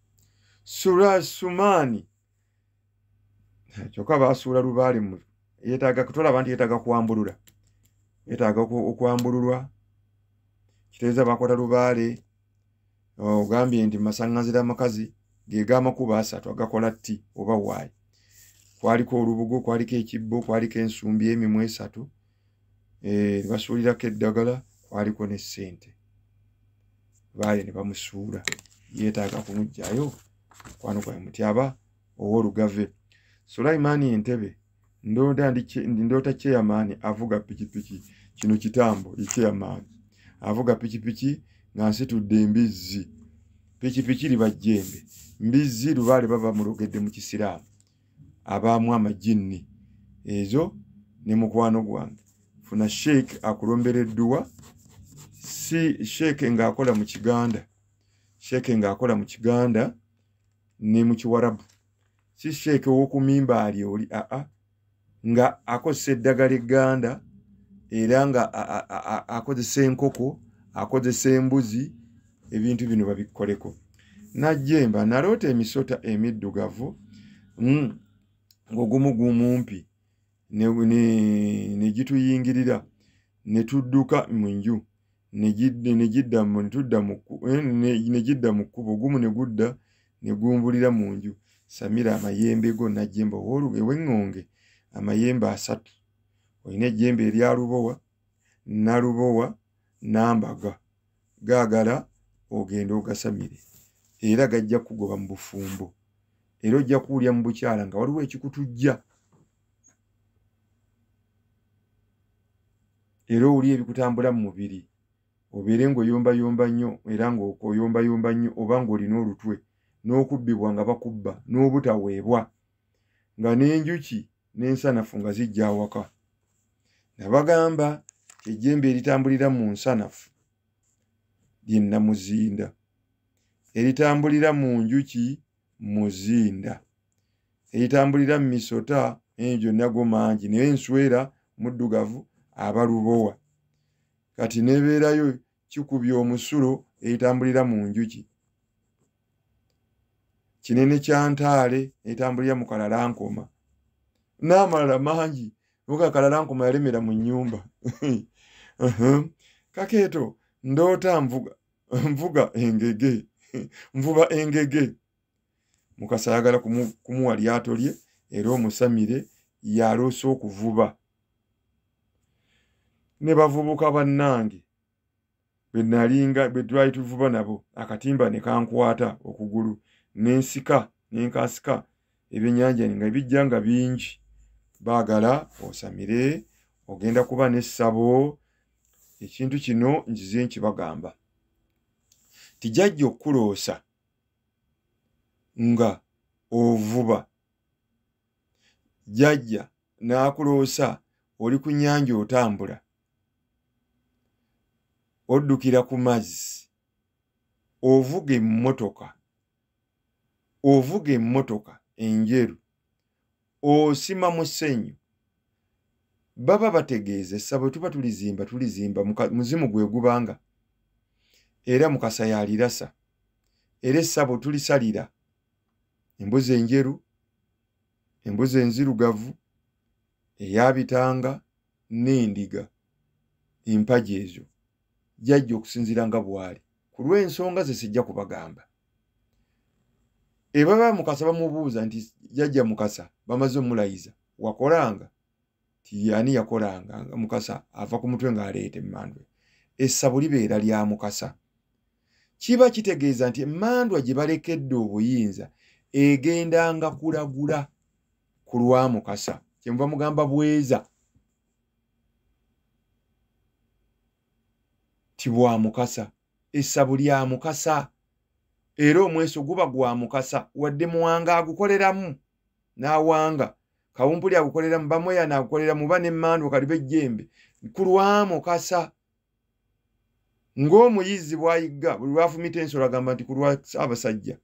Sumaani kyokka baasuula Lubaale mu yeetaaga kutolaba nti yeetaaga kuwambulula yeetaaga okwambululwa kitegeeza bakola Lubaale ogambye nti masaŋŋanzira amakazi ge g'amakubo asatu agakola tti oba waayi kwaliko olubugo kwaliko ekibbo kwaliko ensumbi y'emimwa esatu basuulirako eddagala kwaliko ne ssente Lubaale ne bamusuula yeetaaga kumugjayo kwano kwa Mutyaba ow'olugave Sulaiman Entebbe ndoota chairman avuga pikipiki kino kitambo chairman avuga pikipiki nga nsitudde embizzi pikipiki liba jjembe mbizzi Lubaale baba mulogedde mu kisiraamu abaamu amajinni ezo ne mukwano gwange funa sheikh akulombereddwa si sheikh ng'akola mu Kiganda sheikh ng'akola mu Kiganda ne mu Kiwarabu si sheikh w'okumimba ali oli nga akozesa eddagala egganda era nga akozesa enkoko akozesa embuzi ebintu bino babikoleko najjemba naloota emisota emiddugavu ng'ogumu gumumpi ne gituyingirira ne tudduka mu nju ne gidda mu kkubo gumu ne gudda ne gumbulira mu nju Samira amayembe go najjemba ow'eŋŋonge amayembe 3 olina ejjembe erya lubowa nalubowa nambaga gaagala ogenda ogasamire era gajja kugoba mu bufumbo era ojja kuwulya mu bukyala nga waliwo ekikutujja era owulya ebikutambula mu mubiri obeere ng'oyombayomba nnyo era ng'oyombayomba nnyo oba ng'olina olutwe n'okubbibwa nga bakubba n'obutaweebwa nga n'enjuki n'ensanafu nga zijja awaka nabagamba ejjembe eritambulira mu nsanafu lyenna muzinda eritambulira mu njuki muzinda eritambulira mu misota gyonna go mangi naye enswera muddugavu aba lubowa kati nebeerayo kikubya omusulo eritambulira mu njuki kinene kya ntaale etambulira mu kalalankoma n'amalala mangi nuka kalalankoma yalemera mu nnyumba kakeeto ndoota nvuga engege nvuba engege mukasa ayagala kumuwa lyato lye era omusamire yaloose okuvuba ne bavubuka bannange bwe twali tuvuba nabo akatimba ne kankwata okugulu n'enkasika ebyennyanja nga bijja nga bingi baagala osamire ogenda kuba n'essabo ekintu kino nzize nkibagamba tijajja okkuloosa nga ovuba jjajja n'akuloosa oli ku nnyanja otambula oddukira ku mazzi ovuga emmotoka enjeru osima musenyu baba bategeeza essabo tuba tulizimba muzimu gwe gubanga era Mukasa yalirasa era essabo tulisalira embuzi enjeru embuzi enzirugavu eyabitanga n'endiga empagi ezo jjajja okusinziira nga bw'ali ku lw'ensonga ze sijja kubagamba ebaba Mukasa bamubuuza nti jjajja Mukasa bamaze omulayiza wakolanga ti ani yakolanga Mukasa ava ku mutwe ng'aleeta emmandwa essabo libeera lya Mukasa kiba kitegeeza nti emmandwa gye balekedde obuyinza egendanga kulagula ku lwa Mukasa kyenva mugamba bweza ti bwa Mukasa essabo lya Mukasa era omweso guba gwa Mukasa wadde muwanga agukoleramu n'awanga kawumpuli agukoleramu bamoya n'agukoleramu ba n'emmandwa kalibe ejjembe ku lwa Mukasa ng'omuyizi bw'ayigga buli lwafumita ensolo agamba nti ku lwa Ssaabasajja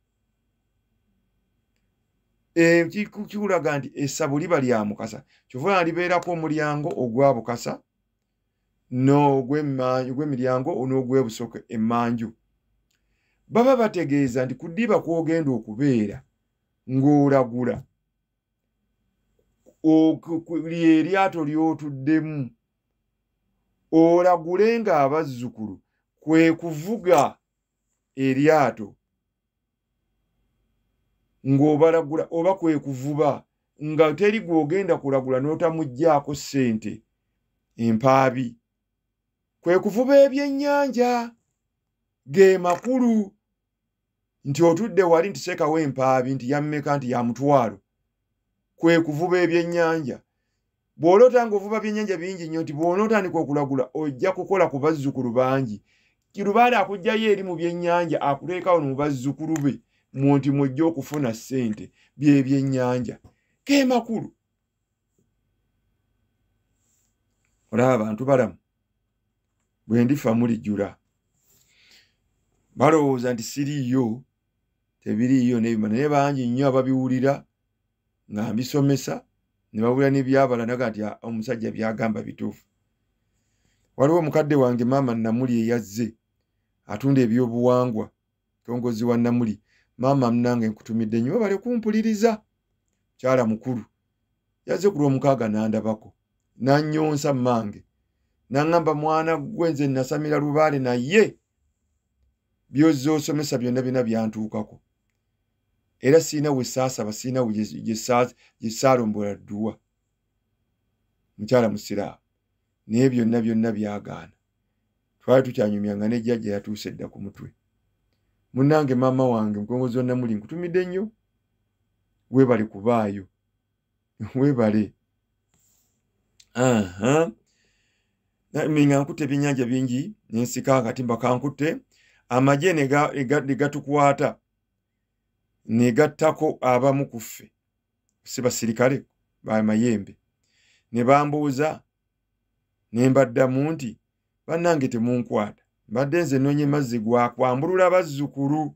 kikulaga nti essabo liba lya Mukasa kyova libeerako omulyango ogwa Bukasa n'ogw'emiryango n'ogw'ebusoke emmanju baba bategeeza nti ku ddiba kw'ogenda okubeera ng'olagula lyeryato ly'otuddemu olagule ng'abazzukulu kwe kuvuga eryato ng'obalagula oba kwe kuvuba nga teri gw'ogenda kulagula n'otamuggyako ssente empaabi kwe kuvuba ebyennyanja ge makulu nti otudde wali nti sekawo empaabi nti yammeka nti ya mutwalo kwe kuvuba ebyennyanja bw'olota ng'ovuba byennyanja bingi nnyo nti bw'onootandika okulagula ojja kukola ku bazzukulu bangi Lubaale akugjayo eri mu byennyanja akuteekawo mu bazzukulu be nti mujja okufuna ssente by'ebyennyanja ge makulu olaba abantu balamu bwe ndifa mulijjula balowooza nti siriiyo tebiriiyo n'ebimala naye bangi nnyo ababiwulira nga mbisomesa ne bawulira n'ebyabala naga nti omusajja byagamba bituufu waliwo omukadde wange maama Namuli eyazze atunda ebyobuwangwa tongozi wa Namuli maama mnange nkutumidde nnyo bale kumpuliriza kyala mukulu yazze ku lw'omukaaga n'andabako n'annyonsa mmange n'aŋŋamba mwana gwenze nasamira Lubaale naye byozza osomesa byonna bina byantuukako era siina we saasaba siina we gye saalombola dduwa mukyala musiraamu naye byonna byagaana twali tukyanyumyanga ne jjajja yatuuse edda ku mutwe munnange maama wange mukongozi wa Namuli nkutumidde nnyo weebale kubaayo weebale minga nkutte ebyennyanja bingi nensika akatimba kankutte amagye ne gatukwata ne gattako abamu ku ffe si basirikale ba mayembe ne bambuuza ne mbaddamu nti bannange temunkwata mbadde nze noonye mazzi gwakwambulula bazzukulu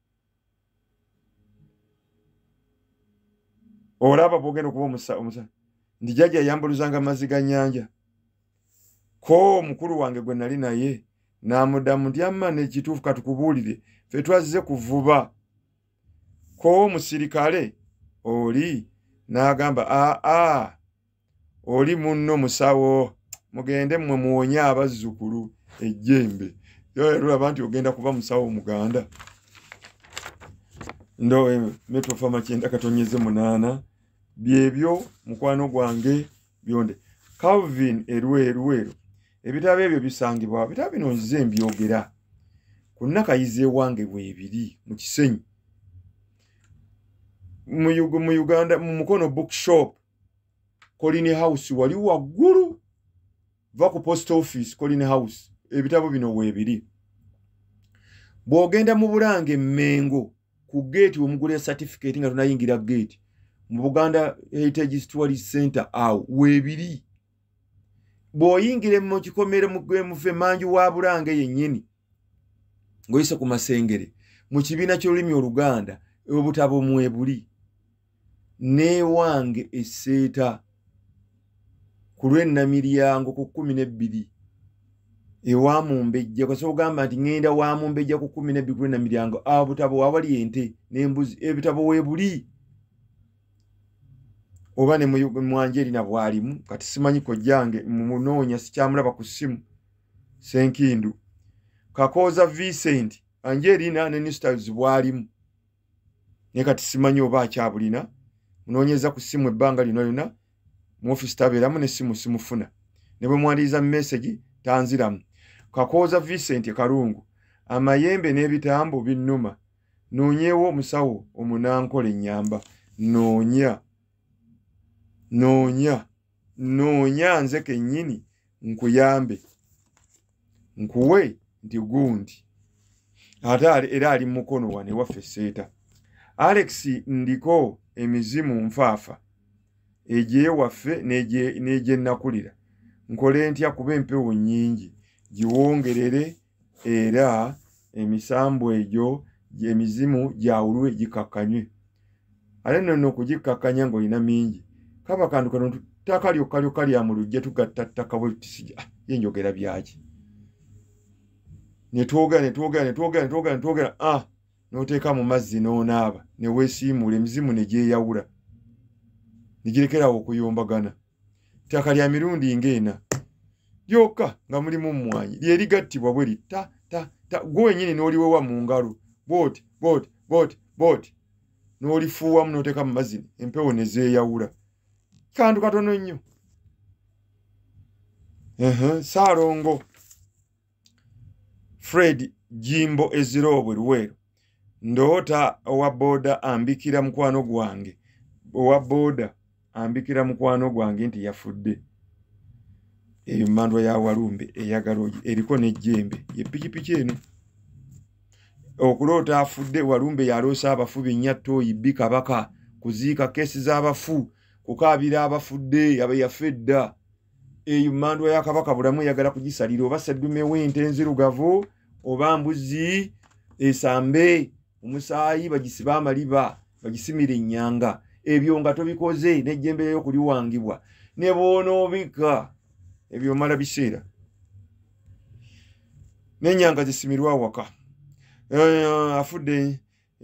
olaba bwogenda okuba omusa ndi jjajja yambuluzanga mazzi ga nnyanja ko mukulu wange gwe nali naye n'amuddamu nti amma nekituufu katukubuulire ffe twazze kuvuba ko omusirikale oli n'agamba oli munno musawo mugende mmwe muwonye abazzukulu ejjembe olaba nti ogenda kuba musawo omuganda metrofa 9:8 byebyo mukwano gwange byonde Calvin erweru ebitabo ebyo bisangibwa bitabo bino nzize mbyogera ku nnakayize wange bwebiri mu Kisenyi mu Uganda mu Mukono bookshop Colline House wali waggulu va ku post office Colline House ebitabo bino bwebiri bw'ogenda mu Bulange Mmengo ku gate omugule certificate nga tunayingira gate mu Buganda Heritage Tourist Center awo webiri boyingire mu kikomere mu Manju wa Bulange yennyini ngoyise ku Masengere mu kibina ky'olulimi Oluganda obutabo mwebuli ne wange esseeta ku lw'ennamiryango ku 12 ewa Mumbejja kwa gamba nti ngenda wa Mumbejja ku 12 ku lw'ennamiryango abutabo awali ente n'embuzi ebitabo webuli oba ne mu Angelina bwalimu kati simanyi ko jange munoonya sikyamulaba ku simu Senkindu Kakoza Vincent Angelina ne Newstars bwalimu ne kati simanyi oba akyabulina munoonyeza ku simu ebbanga lino mu office taberamu ne simu simufuna ne bwe mwandiriza message tanziramu Kakoza Vincent Kalungu amayembe n'ebitambo binnuma noonyewo omusawo omunankole nyamba noonya nze kennyini nkuyambe nkuwe nti gundi ate era ali mukono wane waffe seeta Alex ndiko emizimu nfaafa eje waffe neje nakulira nkole ntya kuba empewo nnyingi giwongerere era emisambo ejo emizimu gyawulwe gikakkanywe ale nno kugikakkanya ng'olina mingi kaba kantu kano takalyo kalya mu lujja tugatta ttaka bwe tisija yenjogera byaki netwogera n'oteeka mu mazzi n'onaaba ne weesiimuula emizimu ne gyeyawula ne girekerawo okuyombagana ttaka lya mirundi ng'ena lyokka nga mulimu mmwanyi lyerigattibwa bwe litta gwe wennyini n'oliwewa mu ngalo booti n'olifuuwamu n'oteeka mu mazzi empewo ne zeeyawula kantu katono nnyo Saalongo Fred Jimbo Ezirobwe Luweero ndoota owa boda ambikira mukwano gwange nti yafudde eyo mmandwa ya Walumbe eyagala eriko n'ejjembe ye pikipiki eno okuloota afudde Walumbe yaloosa abafu binnyatto yibbi kabaka kuziika kesi z'abafu kukaabira abafudde abayafedda eyo mmandwa ya kabaka bulamu eyagala kugisalira oba seddume w'ente enzirugavu oba mbuzi esambe omusaayi bagisiba amaliba bagisimira ennyanga ebyo nga tobikoze n'ejjembe lyo kuliwangibwa ne boonoobika ebyo mala biseera n'ennyanga zisimirwa waka afudde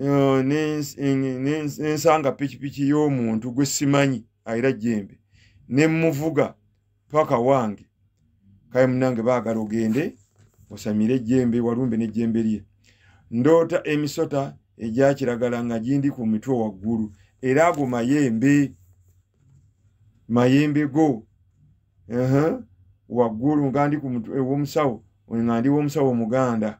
n'ensanga pikipiki y'omuntu gwe simanyi ayira jjembe ne muvuga paka wange kale munange baagala ogende osamire ejjembe Walumbe n'ejjembe lye ndoota emisota egya kiragala nga gindi ku mitwe waggulu era ago mayembe go waggulu nga ndi ku mutwe w'omusawo nga ndi w'omusawo Omuganda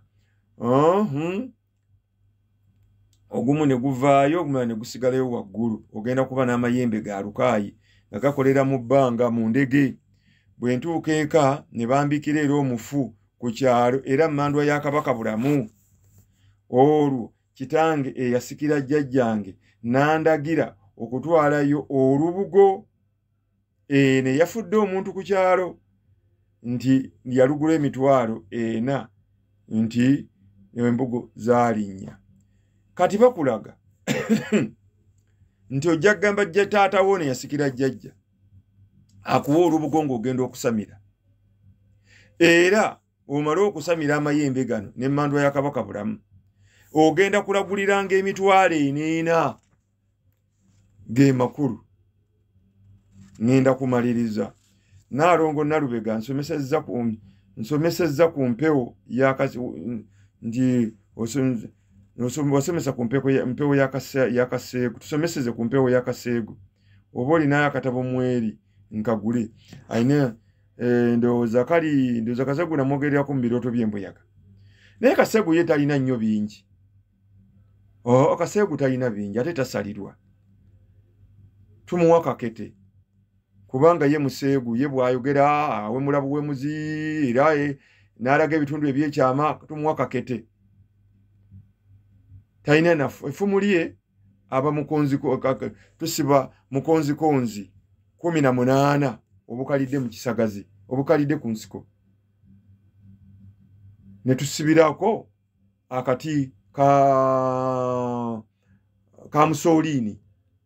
ogumu ne guvaayo ogumala ne gusigalayo waggulu ogenda kuba n'amayembe ga lukaayi nga gakolera mu bbanga mu ndege bwe ntuuka eka ne bambikira era omufu ku kyalo era mmandwa ya Kabaka Bulamu olwo kitange eyasikira jjajjange nandagira okutwalayo olubugo ne yafudde omuntu ku kyalo nti yalugula emitwalo 4 nti embugo zalinnya kati bakulaga nti ojja kugamba jja taata wo ne yasikira jjajja akuwa olubugo ng'ogenda okusamira era omala okusamira amayembe gano n'emmandwa ya Kabaka Bulamu ogenda kulaguliranga emitwalo 4 ge makulu ngenda kumaliriza Naalongo Nalubega nsomesezza ku mpewo wasomesa ku mpewo y'akaseegu tusomeseze ku mpewo y'akaseegu oba olinayo akatabo mweri nkagule ayina ndowooza kaseegu namwogererako mu birooto by'embuyaga naye kaseegu ye talina nnyo bingi kaseegu talina bingi ate tasalirwa tumuwa kakete kubanga ye museegu ye bw'ayogera awe mulabu we muziira n'alaga ebitundu ebyekyama tumuwa kakete taina nafu efumulie aba mukonzi tusiba mukonzi konzi 18 obukalidde mu kisagazi obukalidde ku nsiko ne tusibirako akati ka musolini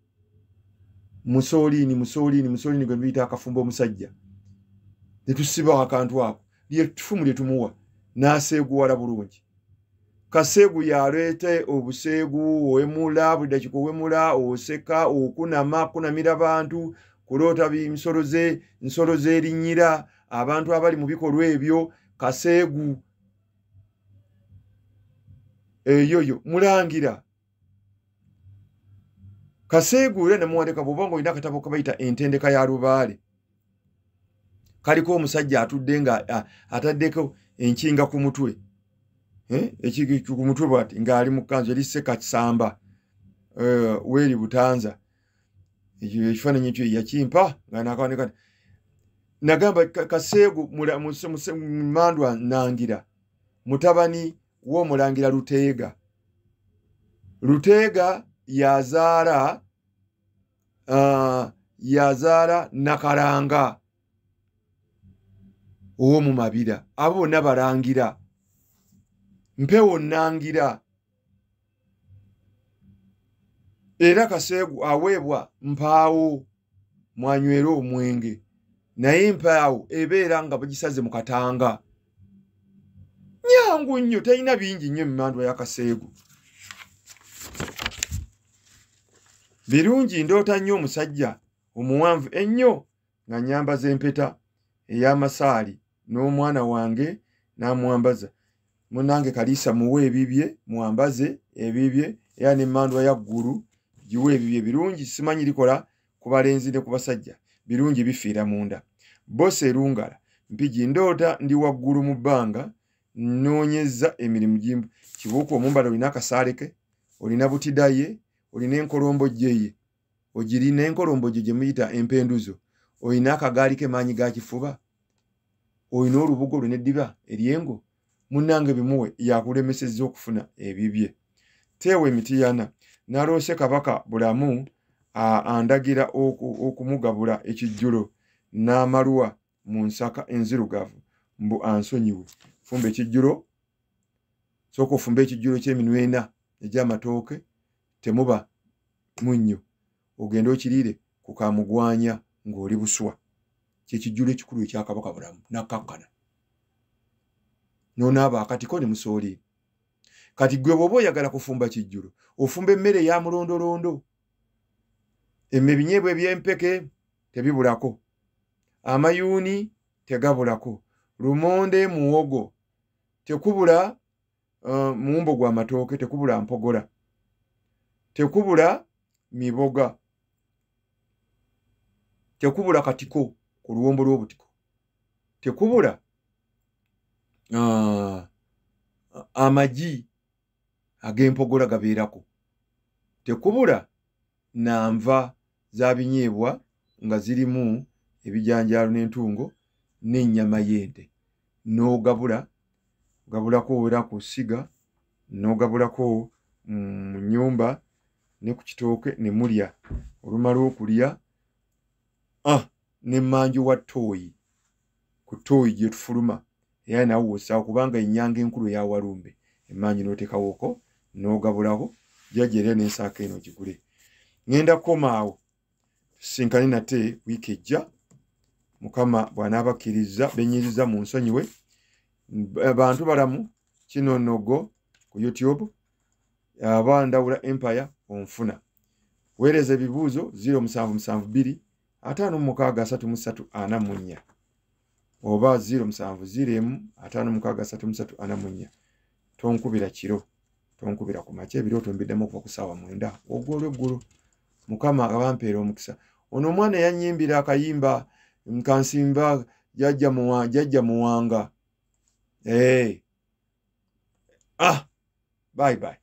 gwe bita akafumbo omusajja ne tusiba akantu ako lye tufumu lye tumuwa n'aseeguwala bulungi kaseegu yaleete obuseegu owemula buli dakika owemula oseka kunamira abantu kuloota nsolo z'erinnyira abantu abali mu bikolwa ebyo kaseegu eyoyo mulangira kaseegu era nemuwandika bw'oba ng'olina akatabo kabayita entendeka ya Lubaale kaliko omusajja atudde nga ataddeko enkinga ku mutwe ku mutwe bwati ng'ali mu kkanzu eri Ssekasamba weeri Butanza ekifaananyi ekyo yakimpa nga nakawanika nagamba kaseegu Mandwa Nangira mutabani w'omulangira Luteega yazaala Nakalanga ow'omu Mabira abo bonna balangira Mpewo Nangira era kaseegu aweebwa Mpaawo mwanywera omwenge naye Mpaawo ebeera nga bagisaze mu katanga nyangu nnyo talina bingi nnyo emmandwa ya kaseegu birungi ndoota nnyo omusajja omuwanvu ennyo nga nyambaza empeta ey'amasaali n'omwana wange n'amwambaza munange Kaliisa muwe ebibye mwambaze ebibye era n'emmandwa ya ggulu giwe ebibye birungi simanyi likola ku balenzi ne ku basajja birungi bifiira munda bose erungala mpigi ndoota ndi waggulu mu bbanga nnoonyeza emirimu gimbu kibuuka omumbala olina akasaale ke olina butidaye olina enkolombojje ye ogirina enkolombojje gye muyita empenduzo olina akagaali ke maanyi ga kifuba olina olubugo olwo n'eddiba eryengo munnange bimuwe yakulemesezza okufuna ebibye teewe emitiyana naloose Kabaka Bulamu andagira okumugabula ekijjulo n'amaluwa mu nsaka enzirugavu mbu ansonyiwe fumba ekijjulo sooka ofumba ekijjulo ky'eminwe 4 egy'amatooke temuba munnyo ogenda okiriire ku kamugwanya ng'oli buswa kyekijjulo ekikulu ekya Kabaka Bulamu nakkakkana noonaaba akatiko ne musooliire kati gwe bw'oba oyagala kufumba kijjulo ofumba emmere ya mulondolondo ebinyeebwa eby'empeke tebibulako amayuuni tegabulako lumonde muwogo tekubula muwumbo gwa matooke tekubula mpogola tekubula miboga tekubula katiko ku luwombo lw'obutiko tekubula amagi ag'empogola gabeerako tekubula nanva za binyeebwa nga zirimu ebijanjaalo n'entungo n'ennyama y'ente n'ogabulako era ku ssiga n'ogabulako mu nnyumba ne ku kitooke ne mulya olumala okulya n'emmanju wa ttooyi ku ttooyi gye tufuluma era nawe wosaawo kubanga ennyanga enkulu eya Walumbe emmanju n'oteekawoko n'ogabulako jjajja era n'ensaako eno gigule ngenda kukomaawo tusinkane nate wiiki ejja Mukama bw'anaabakkiriza bennyiriza mu nsonyiwe Bantubalamu Ekinonoggo ku YouTube Bandawula Empire onfuna weereza ebibuuzo 0772 563344 oba 0705 563344 tonkubira kiro tonkubira ku makya ebirooto mbiddemu okuva ku ssaawa 9 ogw'olweggulo Mukama abampeera omukisa ono omwana yannyimbira akayimba nkansimba jjajja muwanga bye bye